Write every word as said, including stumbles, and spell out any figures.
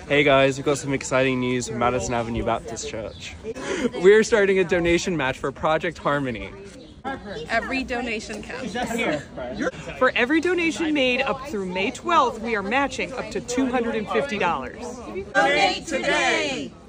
Hey guys, we've got some exciting news from Madison Avenue Baptist Church. We're starting a donation match for Project Harmony. Every donation counts. For every donation made up through May twelfth, we are matching up to two hundred fifty dollars. Donate today!